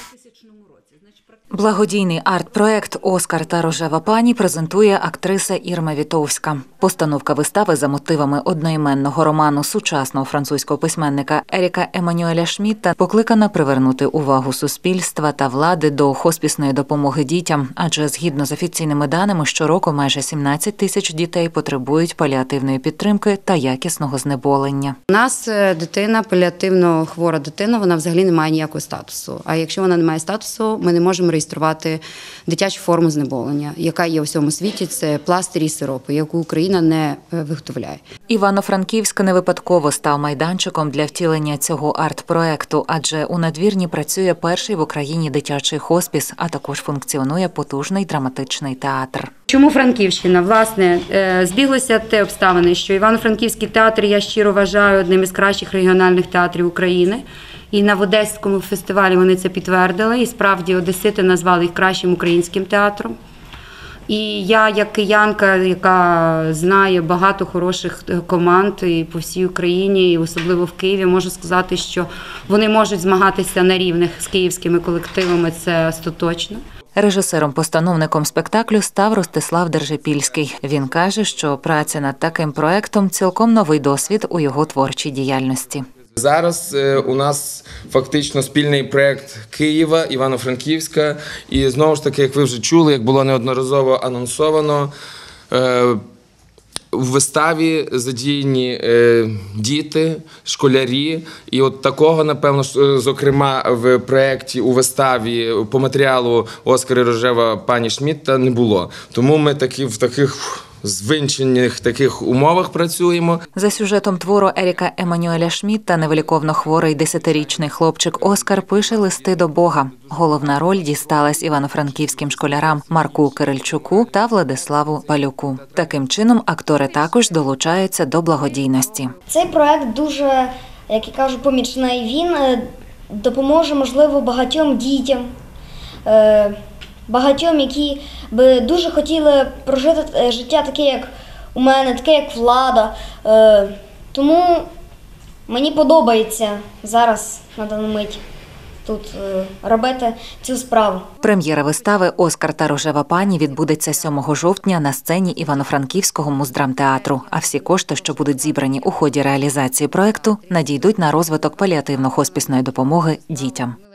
Благодійний арт-проект «Оскар та рожева пані» презентує актриса Ірма Вітовська. Постановка вистави за мотивами одноіменного роману сучасного французького письменника Еріка Еммануеля Шмідта покликана привернути увагу суспільства та влади до хоспісної допомоги дітям, адже згідно з офіційними даними, щороку майже 17 тисяч дітей потребують паліативної підтримки та якісного знеболення. У нас дитина, паліативно хвора дитина, вона взагалі не має ніякого статусу. А якщо вона не має статусу, ми не можемо реєструвати дитячу форму знеболення, яка є у всьому світі, це пластирі і сиропи, яку Україна не виготовляє. Івано-Франківськ не випадково став майданчиком для втілення цього арт-проекту, адже у надвірні працює перший в Україні дитячий хоспіс, а також функціонує потужний драматичний театр. Чому Франківщина? Власне, збіглося те обставини, що Івано-Франківський театр, я щиро вважаю, одним із кращих регіональних театрів України. І на Одеському фестивалі вони це підтвердили. І справді одесити назвали їх кращим українським театром. І я, як киянка, яка знає багато хороших команд і по всій Україні, і особливо в Києві, можу сказати, що вони можуть змагатися на рівних з київськими колективами, це остаточно. Режисером-постановником спектаклю став Ростислав Держипільський. Він каже, що праця над таким проектом – цілком новий досвід у його творчій діяльності. Зараз у нас фактично спільний проєкт Києва, Івано-Франківська. І знову ж таки, як ви вже чули, як було неодноразово анонсовано, в виставі задіяні діти, школярі. І от такого, напевно, зокрема, в проєкті, у виставі по матеріалу «Оскар і рожева пані» Шмідта не було. Тому ми в таких звинчених таких умовах працюємо. За сюжетом твору Еріка Еммануеля Шмідта невиліковно хворий 10-річний хлопчик Оскар пише листи до Бога. Головна роль дісталась івано-франківським школярам Марку Кирильчуку та Владиславу Палюку. Таким чином, актори також долучаються до благодійності. Цей проект дуже, як я кажу, помічний. Він допоможе, можливо, багатьом дітям, багатьом, які би дуже хотіли прожити життя таке, як у мене, таке, як Влада. Тому мені подобається зараз, на дану мить, тут робити цю справу. Прем'єра вистави «Оскар та рожева пані» відбудеться 7 жовтня на сцені Івано-Франківського муздрамтеатру. А всі кошти, що будуть зібрані у ході реалізації проекту, надійдуть на розвиток паліативно-хоспісної допомоги дітям.